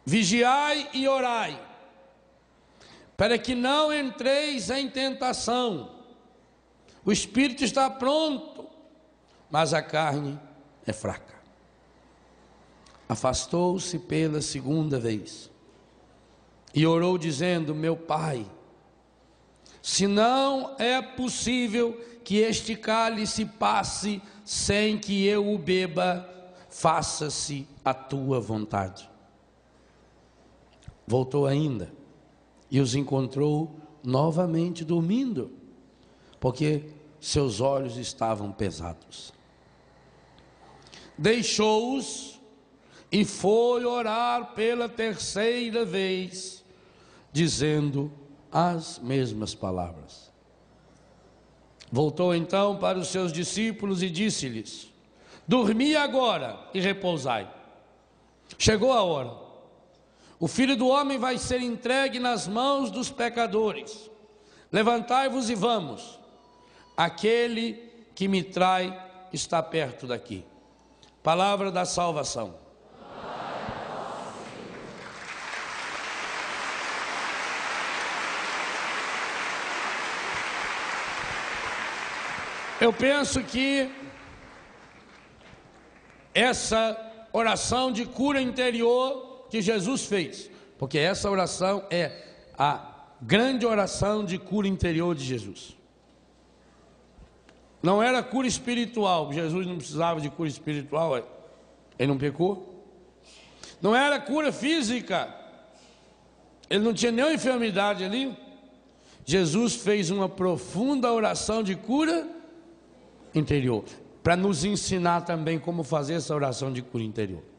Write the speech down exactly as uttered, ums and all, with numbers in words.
Vigiai e orai, para que não entreis em tentação. O espírito está pronto, mas a carne é fraca. Afastou-se pela segunda vez e orou dizendo: meu pai, se não é possível que este cálice passe sem que eu o beba, faça-se a tua vontade. Voltou ainda e os encontrou novamente dormindo, porque seus olhos estavam pesados. Deixou-os e foi orar pela terceira vez, dizendo as mesmas palavras. Voltou então para os seus discípulos e disse-lhes: dormi agora e repousai. Chegou a hora. O Filho do Homem vai ser entregue nas mãos dos pecadores. Levantai-vos e vamos. Aquele que me trai está perto daqui. Palavra da salvação. Eu penso que essa oração de cura interior que Jesus fez, porque essa oração é a grande oração de cura interior de Jesus. Não era cura espiritual, Jesus não precisava de cura espiritual, ele não pecou. Não era cura física, ele não tinha nenhuma enfermidade ali. Jesus fez uma profunda oração de cura interior, para nos ensinar também como fazer essa oração de cura interior.